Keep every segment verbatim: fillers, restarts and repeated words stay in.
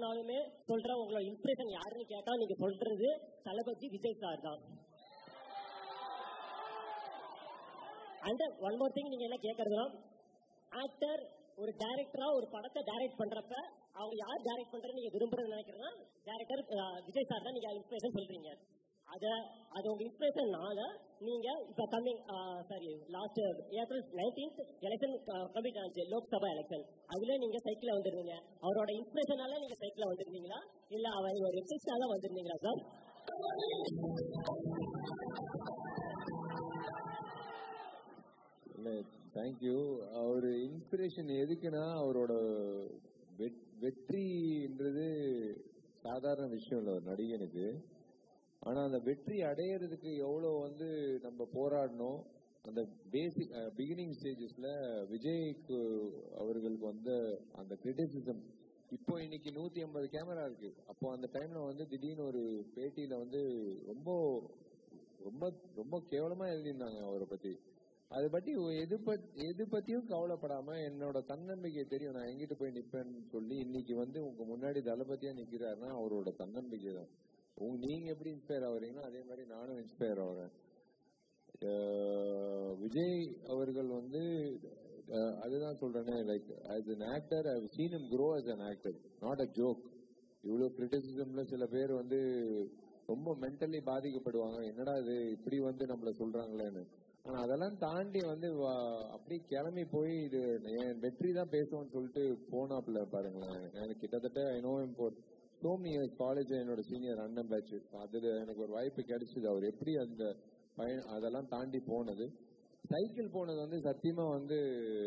போனாலுமே சொல்ற உங்களோட இன்ஸ்பிரேஷன் யாருன்னு கேட்டா நீங்க சொல்றது தளபதி விஜய் சார் தான். அண்ட் ஒன் மோர் திங், நீங்க என்ன கேட்கறதுனா, ஆக்டர் ஒரு டைரக்டரா ஒரு படத்தை டைரக்ட் பண்றப்ப அவங்க யார் டைரக்ட் பண்றது நீங்க விரும்புறது நினைக்கிறேன்னா டைரக்டர் விஜய் சார் தான் நீங்க இன்ஸ்பிரேஷன் சொல்றீங்க. அத அது உங்க இன்ஸ்பிரேஷன்னால நீங்க இப்ப coming sorry last April nineteenth election complete ஆச்சு, லோக்சபா எலெக்ஷன். அதுல நீங்க சைக்கிள்ல வந்திருந்தீங்க. அவரோட இன்ஸ்பிரேஷனால நீங்க சைக்கிள்ல வந்திருந்தீங்களா இல்ல அவர் ஒரு எக்ஸிஸ்டால வந்திருந்தீங்களா சார்? தேங்க்யூ. அவரு இன்ஸ்பிரேஷன் எதுக்குன்னா, அவரோட வெற்றின்றது சாதாரண விஷயம் இல்லை ஒரு நடிகனுக்கு. ஆனா அந்த வெற்றி அடையிறதுக்கு எவ்வளவு வந்து நம்ம போராடணும். அந்த பேசிக் பிகினிங் ஸ்டேஜஸ்ல விஜய்க்கு அவர்களுக்கு வந்து அந்த கிரிட்டிசிசம், இப்போ இன்னைக்கு நூத்தி ஐம்பது கேமரா இருக்கு. அப்போ அந்த டைம்ல வந்து திடீர்னு ஒரு பேட்டியில வந்து ரொம்ப ரொம்ப ரொம்ப கேவலமா எழுதியிருந்தாங்க அவரை பத்தி. அதை பத்தி எது பத்தி எது பத்தியும் கவலைப்படாம என்னோட தன்னம்பிக்கை தெரியும், நான் எங்கிட்டு போய் நிப்பேன்னு சொல்லி இன்னைக்கு வந்து உங்க முன்னாடி தளபதியா நிக்கிறாருன்னா அவரோட தன்னம்பிக்கை தான். நீங்க எப்படி இன்ஸ்பயர் ஆகுறீங்களோ அதே மாதிரி நானும் இன்ஸ்பயர் ஆகுறேன். விஜய் அவர்கள் வந்து அதுதான் சொல்றேனே, like as an actor I have seen him grow as an actor, not a joke. இவ்வளவு கிரிட்டிசிசம்ல சில பேர் வந்து ரொம்ப மென்டலி பாதிக்கப்படுவாங்க, என்னடா இது இப்படி வந்து நம்மள சொல்றாங்களேன்னு. ஆனா அதெல்லாம் தாண்டி வந்து அப்படி கிளம்பி போய் இது என் வெற்றி தான் பேசுவோம்னு சொல்லிட்டு போனாப்ல பாருங்களேன். எனக்கு கிட்டத்தட்ட I know him for so many years. College என்னோட சீனியர் அண்ணன் பேட்ச். அதுல எனக்கு ஒரு வாய்ப்பு கிடைச்சது. அவர் எப்படி அந்த பயன் அதெல்லாம் தாண்டி போனது, சைக்கிள் போனது வந்து சத்தியமா வந்து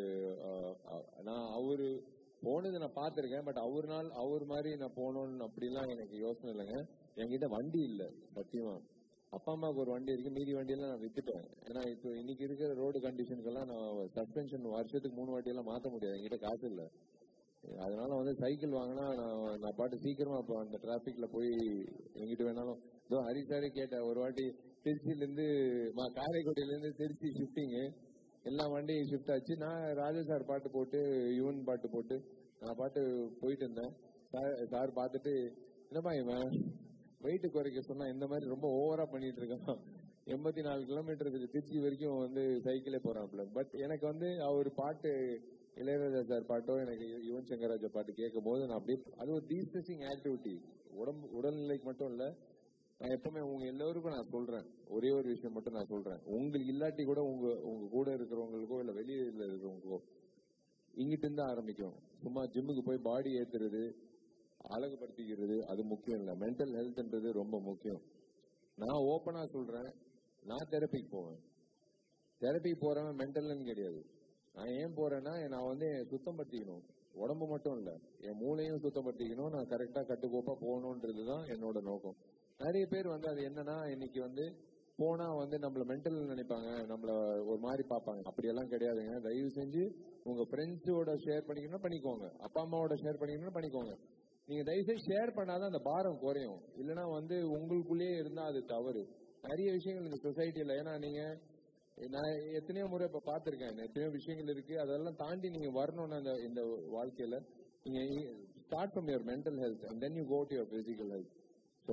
நான் அவரு போனது நான் பார்த்திருக்கேன். பட் அவர் நாள் அவர் மாதிரி நான் போனோன்னு அப்படிலாம் எனக்கு யோசனை இல்லைங்க. என்கிட்ட வண்டி இல்லை சத்தியமா. அப்பா அம்மாவுக்கு ஒரு வண்டி இருக்கு, மீதி வண்டியெல்லாம் நான் வித்துட்டேன். ஏன்னா இப்போ இன்னைக்கு இருக்கிற ரோடு கண்டிஷனுக்கெல்லாம் நான் சஸ்பென்ஷன் வருஷத்துக்கு மூணு வண்டியெல்லாம் மாற்ற முடியாது, என்கிட்ட காசு இல்லை. அதனால வந்து சைக்கிள் வாங்கினா நான் நான் பாட்டு சீக்கிரமா இப்போ அந்த டிராபிக்ல போய் எங்கிட்ட வேணாலும். இதோ ஹரிசாரி கேட்டேன் ஒரு வாட்டி, திருச்சியில இருந்து காரைக்குடியில இருந்து திருச்சி ஷிஃப்டிங்கு, எல்லா வண்டியும் ஷிஃப்ட் ஆச்சு. நான் ராஜா சார் பாட்டு போட்டு யுவன் பாட்டு போட்டு நான் பாட்டு போயிட்டு இருந்தேன். சார் சார் பார்த்துட்டு என்னப்பா இவன் வெயிட்டு குறைக்க சொன்னா இந்த மாதிரி ரொம்ப ஓவரா பண்ணிட்டு இருக்கான், எண்பத்தி நாலு கிலோமீட்டருக்கு திருச்சி வரைக்கும் வந்து சைக்கிளே போறான்ல. பட் எனக்கு வந்து அவர் பாட்டு இளையராஜா சார் பாட்டோ எனக்கு யுவன் சங்கர் ராஜா பாட்டு கேட்கும் போது நான் அப்படியே, அது ஒரு டீஸ்ட்ரெஸிங் ஆக்டிவிட்டி. உடம்பு உடல்நிலைக்கு மட்டும் இல்ல, நான் எப்பவுமே உங்க எல்லாருக்கும் நான் சொல்றேன் ஒரே ஒரு விஷயம் மட்டும் நான் சொல்றேன். உங்களுக்கு இல்லாட்டி கூட உங்க உங்க கூட இருக்கிறவங்களுக்கோ இல்ல வெளியில இருக்கிறவங்களுக்கோ இங்கிட்டு இருந்து ஆரம்பிக்கும். சும்மா ஜிம்முக்கு போய் பாடி ஏத்துறது அழகுபடுத்திக்கிறது அது முக்கியம் இல்லை, மென்டல் ஹெல்த்ன்றது ரொம்ப முக்கியம். நான் ஓப்பனா சொல்றேன், நான் தெரப்பிக்கு போவேன். தெரப்பிக்கு போறவன் மென்டல்னு கிடையாது. நான் ஏன் போறேன்னா நான் வந்து சுத்தம் படுத்திக்கணும், உடம்பு மட்டும் இல்ல என் மூளையும் சுத்தப்படுத்திக்கணும். நான் கரெக்டா கட்டுக்கோப்பா போகணுன்றதுதான் என்னோட நோக்கம். நிறைய பேர் வந்து அது என்னன்னா இன்னைக்கு வந்து போனா வந்து நம்மள மென்டல் நினைப்பாங்க, நம்மள ஒரு மாதிரி பார்ப்பாங்க. அப்படியெல்லாம் கிடையாதுங்க. தயவு செஞ்சு உங்க ஃப்ரெண்ட்ஸோட ஷேர் பண்ணிக்கணும் பண்ணிக்கோங்க, அப்பா அம்மாவோட ஷேர் பண்ணிக்கணும் பண்ணிக்கோங்க. நீங்க தயவுசெய்து ஷேர் பண்ணாதான் அந்த பாரம் குறையும். இல்லைன்னா வந்து உங்களுக்குள்ளேயே இருந்தா அது தவறு. நிறைய விஷயங்கள் இந்த சொசைட்டில, ஏன்னா நீங்க நான் எத்தனையோ முறை இப்ப பாத்திருக்கேன், எத்தனையோ விஷயங்கள் இருக்கு, அதெல்லாம் தாண்டி நீங்க வரணும்னு அந்த இந்த வாழ்க்கையில நீங்க start from your mental health and then you go to your physical health. So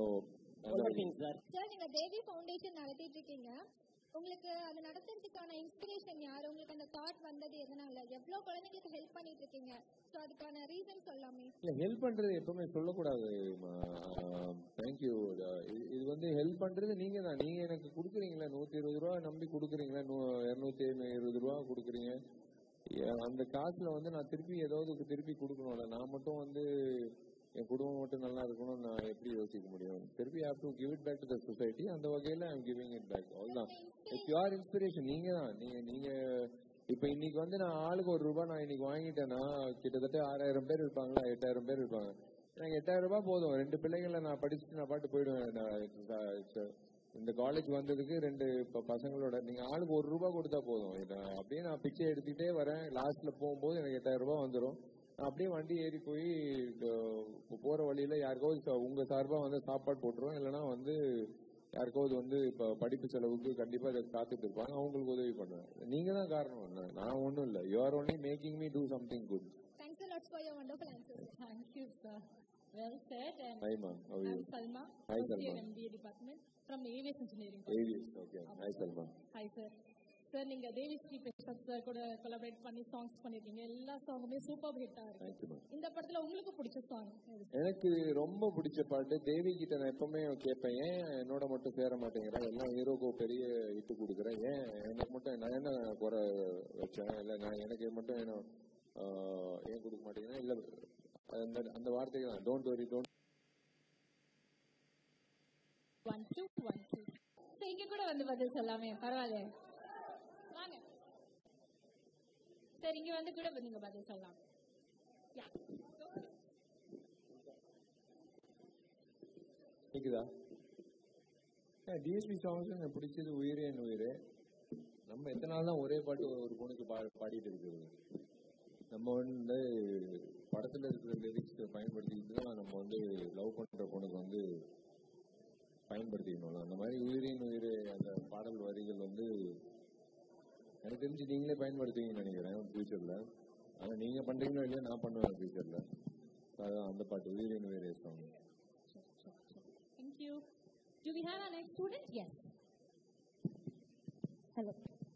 sir, நீங்க தேவி ஃபவுண்டேஷன் நடத்திட்டு இருக்கீங்க, உங்களுக்கு அது நடத்துறதுக்கான இன்ஸ்பிரேஷன் யாரு? உங்களுக்கு அந்த தாட் வந்தது எதனால? எவ்வளவு குழந்தைங்களுக்கு ஹெல்ப் பண்ணிட்டு இருக்கீங்க, சோ அதுக்கான ரீசன் சொல்லாமே. இல்ல, ஹெல்ப் பண்றது எப்பவுமே சொல்லக்கூடாது. தேங்க்யூ. இது வந்து ஹெல்ப் பண்றது நீங்க தான். நீங்க எனக்கு கொடுக்குறீங்களா நூத்தி இருபது ரூபா நம்பி கொடுக்குறீங்களா, இருநூத்தி இருபது ரூபா கொடுக்குறீங்க. அந்த காசுல வந்து நான் திருப்பி ஏதாவது திருப்பி கொடுக்கணும்ல. நான் மட்டும் வந்து என் குடும்பம் மட்டும் நல்லா இருக்கணும் நான் எப்படி யோசிக்க முடியும்? திருப்பி have to give it back to the society. அந்த வகையில I am giving it back. அவ்வளவுதான். It's your inspiration. நீங்க தான் நீங்க நீங்க இப்ப இன்னைக்கு வந்து நான் ஆளுக்கு ஒரு ரூபாய் நான் இன்னைக்கு வாங்கிட்டேன்னா கிட்டத்தட்ட ஆறாயிரம் பேர் இருப்பாங்களா, எட்டாயிரம் பேர் இருப்பாங்க. எனக்கு எட்டாயிரம் ரூபாய் போதும். ரெண்டு பிள்ளைங்களை நான் படிச்சுட்டு நான் பாட்டு போயிடுவேன். இந்த காலேஜ் வந்ததுக்கு ரெண்டு பசங்களோட நீங்க ஆளுக்கு ஒரு ரூபாய் கொடுத்தா போதும். அப்படியே நான் பிச்சை எடுத்துக்கிட்டே வரேன். லாஸ்ட்ல போகும்போது எனக்கு எட்டாயிரம் ரூபாய் வந்துடும். அப்படியே வண்டி ஏறி போய் போற வழியில யாருக்காவது உங்க சார்பா வந்து சாப்பாடு போட்டுருவோம். இல்லைன்னா வந்து யாருக்காவது வந்து இப்ப படிப்பு செலவுக்கு கண்டிப்பா இதை காத்துட்டு இருப்பாங்க, அவங்களுக்கு உதவி பண்ணுவேன். நீங்க தான் காரணம், நான் ஒன்னும் இல்லை. You are only making me do something good. Thanks a lot for your wonderful answers. Thank you, sir. Well said. And Hi, ma'am. How are you? I'm Salma. Hi, first year Salma. M B A department from A V S Engineering. A V S, okay. Hi, Salma. Hi, sir. Sir நீங்க Devi Sri Prasad sir கூட collaborate பண்ணி songs பண்ணிருக்கீங்க. எல்லா சாங்குமே super ஹிட்டா இருக்கு. Thank you, ma'am. இந்த படத்துல உங்களுக்கு பிடிச்ச சாங்? எனக்கு ரொம்ப பிடிச்ச பாட்டு தேவி கிட்ட நான் எப்பவுமே கேட்பேன், ஏன் என்னோட மட்டும் சேர மாட்டேங்கிறேன், எல்லாம் ஹீரோக்கு பெரிய இட்டு கொடுக்குறேன், ஏன் எனக்கு மட்டும் நான் என்ன குறை வச்சேன், இல்லை நான் எனக்கு மட்டும் என்ன ஏன் கொடுக்க மாட்டேங்கிறேன், இல்லை அந்த அந்த வார்த்தைக்கு தான் don't worry don't one two one two. சரி இங்க கூட வந்து பதில் சொல்லாமே, பரவாயில்ல வாங்க. சரி இங்க வந்து கூட நீங்க பதில் சொல்லலாம். கேக்குதா? டிஎஸ்பி சாங்ஸ் எனக்கு பிடிச்சது உயிரே என் உயிரே. நம்ம எத்தனை நாள் தான் ஒரே பாட்டு ஒரு பொண்ணுக்கு பா பாடிட்டு இருக்கிறது. நம்ம வந்து படத்துல இருக்கிற லிரிக்ஸ் பயன்படுத்திக்கிட்டு தான் நம்ம வந்து லவ் பண்ற பொண்ணுக்கு வந்து பயன்படுத்திக்கணும். அந்த மாதிரி உயிரின் உயிரே அந்த பாடல் வரிகள் வந்து எனக்கு தெரிஞ்சு நீங்களே பயன்படுத்துவீங்கன்னு நினைக்கிறேன் ஃபியூச்சர்ல. ஆனா நீங்க பண்றீங்களோ இல்லையா, நான் பண்ணுவேன் ஃபியூச்சர்ல. அதான் அந்த பாட்டு உயிரின் உயிரே song. Thank you. Do we have our next student? Yes. Hello.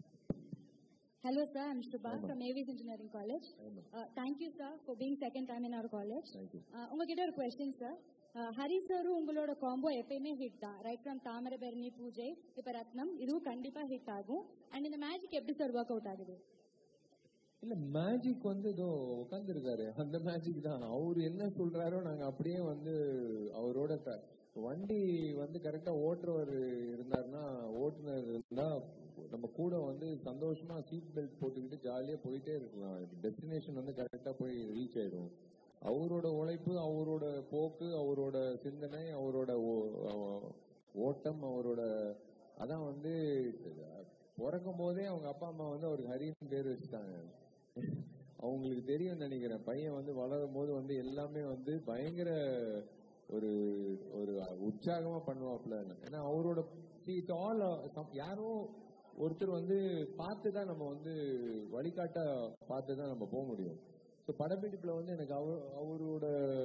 Hello, sir. I'm Shubha from A V S Engineering College. Uh, thank you, sir, for being second time in our college. Thank you. Uh, உங்ககிட்ட ஒரு question, sir. Hari சாரும் உங்களோட combo எப்பயுமே hit தான். Right from Thamirabarani பூஜை இப்ப ரத்னம், இதுவும் கண்டிப்பா ஹிட் ஆகும். அண்ட் இந்த மேஜிக் எப்படி சார் ஒர்க் அவுட் ஆகுது? இல்ல மேஜிக் வந்து இதோ உட்கார்ந்து இருக்காரு, அந்த மேஜிக் தான். அவரு என்ன சொல்றாரோ நாங்க அப்படியே வந்து அவரோட வண்டி வந்து கரெக்டா ஓட்டுறவர் இருந்தாருன்னா, ஓட்டுநர் இருந்தா நம்ம கூட வந்து சந்தோஷமா சீட் பெல்ட் போட்டுக்கிட்டு ஜாலியா போயிட்டே இருக்கலாம். டெஸ்டினேஷன் வந்து கரெக்டா போய் ரீச் ஆயிடும். அவரோட உழைப்பு, அவரோட போக்கு, அவரோட சிந்தனை, அவரோட ஓட்டம், அவரோட அதான் வந்து பிறக்கும் போதே அவங்க அப்பா அம்மா வந்து அவருக்கு ஹரின்னு பேர் வச்சுட்டாங்க. அவங்களுக்கு தெரியும் நினைக்கிறேன், பையன் வந்து வளரும் போது வந்து எல்லாமே வந்து பயங்கர ஒரு ஒரு உற்சாகமா பண்ணுவாப்ல. ஏன்னா அவரோட ஆல் யாரோ ஒருத்தர் வந்து பார்த்துதான் நம்ம வந்து வழிகாட்ட பார்த்துதான் நம்ம போக முடியும். ஸோ படப்பிடிப்புல வந்து எனக்கு அவர் அவரோட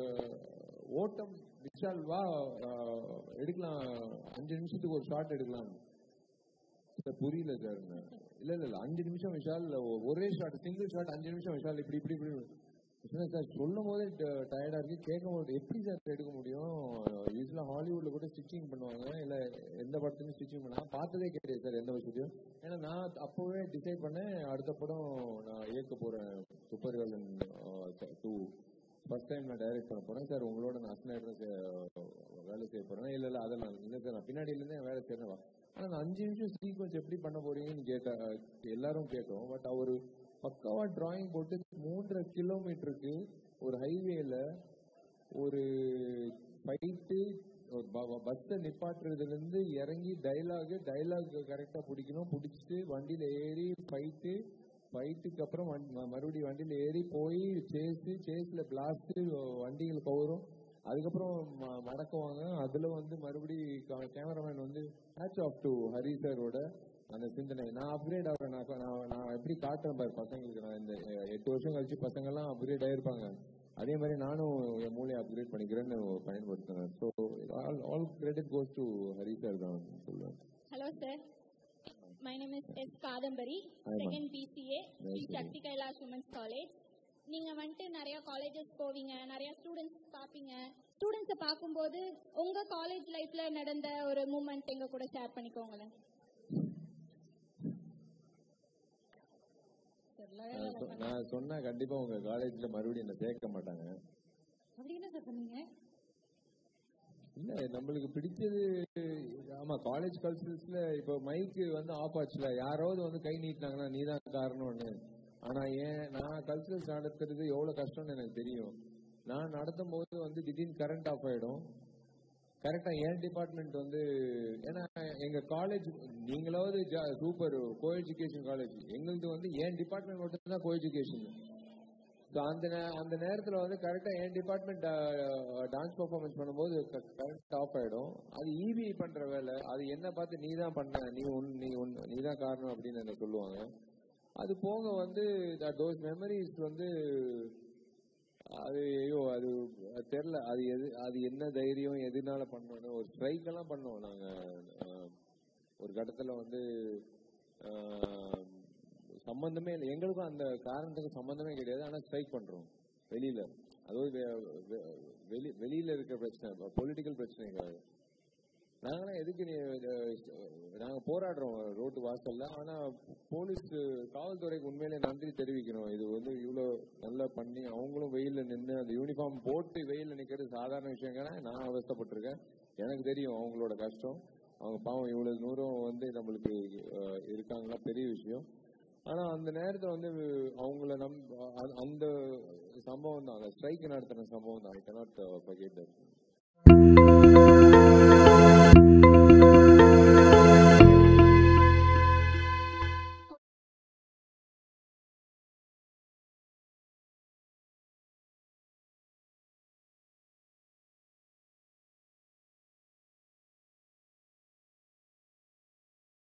ஓட்டம் விஷால் வா எடுக்கலாம், அஞ்சு நிமிஷத்துக்கு ஒரு ஷாட் எடுக்கலாம் சார். புரியல சார். இல்ல இல்ல இல்ல அஞ்சு நிமிஷம் விஷால் ஒரே ஷாட், சிங்கிள் ஷாட் அஞ்சு நிமிஷம் விஷால் இப்படி இப்படி இப்படி சார். சொல்லும் போதே டயர்டா இருக்கு, கேட்கும் போது எப்படி சார் எடுக்க முடியும்? யூஸ்வலா ஹாலிவுட்ல கூட ஸ்டிச்சிங் பண்ணுவாங்க, இல்ல எந்த படத்துலையும் ஸ்டிச்சிங் பண்ணா பார்த்ததே கிடையாது சார் எந்த விஷயத்தையும். ஏன்னா நான் அப்பவே டிசைட் பண்ணேன், அடுத்த படம் நான் இயக்க போறேன் super girl two. First time நான் டைரக்ட் பண்ண போறேன் சார், உங்களோட நான் அசனாயிட்டு வேலை செய்ய போறேன். இல்ல இல்ல அதெல்லாம் இல்லை சார், நான் பின்னாடியில இருந்தே வேலை செய்யறேன். ஆனா அந்த அஞ்சு நிமிஷம் சீக்வன்ஸ் எப்படி பண்ண போறீங்கன்னு கேட்ட எல்லாரும் கேட்டோம். பட் அவரு பக்காவா டிராயிங் போட்டு மூன்றரை கிலோமீட்டருக்கு ஒரு ஹைவேல ஒரு ஃபைட்டு, பஸ்ஸை நிப்பாட்டுறதுல இருந்து இறங்கி டைலாக் டைலாக் கரெக்டா பிடிக்கணும், பிடிச்சிட்டு வண்டியில ஏறி ஃபைட்டு, ஃபைட்டுக்கு அப்புறம் மறுபடியும் வண்டியில ஏறி போய் சேஸ், சேஸ்ல பிளாஸ்ட், வண்டிகள் கவரும், அதுக்கப்புறம் மடக்குவாங்க. அதுல வந்து மறுபடியும் கேமராமேன் வந்து ஹேட்ஸ் ஆஃப் டு ஹரி சாரோட அந்த சிந்தனை. நான் அப்கிரேட் ஆகிறேன், நான் எப்படி காட்டுறேன் பாரு பசங்களுக்கு. நான் இந்த எட்டு வருஷம் கழிச்சு பசங்க எல்லாம் அப்கிரேட் ஆயிருப்பாங்க, அதே மாதிரி நானும் என் மூளையை அப்கிரேட் பண்ணிக்கிறேன்னு பயன்படுத்தினேன். So all all credit goes to Hari sir தான் சொல்லுவேன். Hello sir, my name is S Kadambari, second BCA, Sri Shakti Kailash women's college. நீங்க வந்துட்டு நிறைய காலேஜஸ் போவீங்க, நிறைய ஸ்டூடெண்ட்ஸ் பாப்பீங்க. ஸ்டூடெண்ட்ஸை பார்க்கும்போது உங்க காலேஜ் லைஃப்ல நடந்த ஒரு மூமெண்ட் எங்க கூட ஷேர் பண்ணிக்கோங்களேன். நான் சொன்னா கண்டிப்பா உங்க காலேஜ்ல மறுபடியும் என்ன சேர்க்க மாட்டாங்க. அப்படி என்ன சார் பண்ணீங்க? இல்ல நம்மளுக்கு பிடிச்சது. ஆமா, காலேஜ் கல்ச்சரல்ஸ்ல இப்ப மைக்கு வந்து ஆஃப் ஆச்சுல, யாராவது வந்து கை நீட்டினாங்கன்னா நீதான் காரணம்னு. ஆனா ஏன் நான் கல்ச்சரல்ஸ் நடத்துறது எவ்வளவு கஷ்டம்னு எனக்கு தெரியும். நான் நடத்தும் போது வந்து திடீர்னு கரண்ட் ஆஃப் ஆயிடும். கரெக்டா என் டிபார்ட்மெண்ட் வந்து, ஏன்னா எங்க காலேஜ் நீங்களாவது சூப்பர் கோ எஜுகேஷன் காலேஜ், எங்களுக்கு வந்து என் டிபார்ட்மெண்ட் மட்டும் தான் கோ எஜுகேஷன். அந்த அந்த நேரத்துல வந்து கரெக்டா என் டிபார்ட்மெண்ட் டான்ஸ் பெர்ஃபார்மன்ஸ் பண்ணும்போது கரண்ட் ஆஃப் ஆயிடும். அது ஈவி பண்ற வேலை, அது என்ன பார்த்து நீ தான் பண்ண, நீ நீ நீ தான் காரணம் அப்படின்னு என்ன சொல்லுவாங்க. அது போக வந்து தோஸ் மெமரிஸ் வந்து அது ஐயோ அது தெரியல. அது எது அது என்ன தைரியம் எதுனால பண்ணணும். ஒரு ஸ்ட்ரைக் எல்லாம் பண்ணோம் நாங்க. ஒரு கட்டத்துல வந்து சம்பந்தமே இல்லை, எங்களுக்கும் அந்த காரணத்துக்கு சம்பந்தமே கிடையாது. ஆனா ஸ்ட்ரைக் பண்றோம் வெளியில. அதாவது வெளி வெளியில இருக்கிற பிரச்சனை, பொலிட்டிக்கல் பிரச்சனை கிடையாது. நாங்களாம் எதுக்கு நீ நாங்க போராடுறோம் ரோட்டு வாசல்ல. ஆனா போலீஸ் காவல்துறைக்கு உண்மையிலே நன்றி தெரிவிக்கணும். இது வந்து இவ்வளவு நல்லா பண்ணி அவங்களும் வெயில நின்று அந்த யூனிஃபார்ம் போட்டு வெயில நிக்கிறது சாதாரண விஷயம். நான் அவஸ்தப்பட்டிருக்கேன், எனக்கு தெரியும் அவங்களோட கஷ்டம். அவங்க பாவம் இவ்வளவு தூரம் வந்து நம்மளுக்கு இருக்காங்களா, பெரிய விஷயம். ஆனா அந்த நேரத்துல வந்து அவங்கள நம் அந்த சம்பவம் தான், அந்த ஸ்ட்ரைக் நடத்தின சம்பவம் தான். I cannot forget that.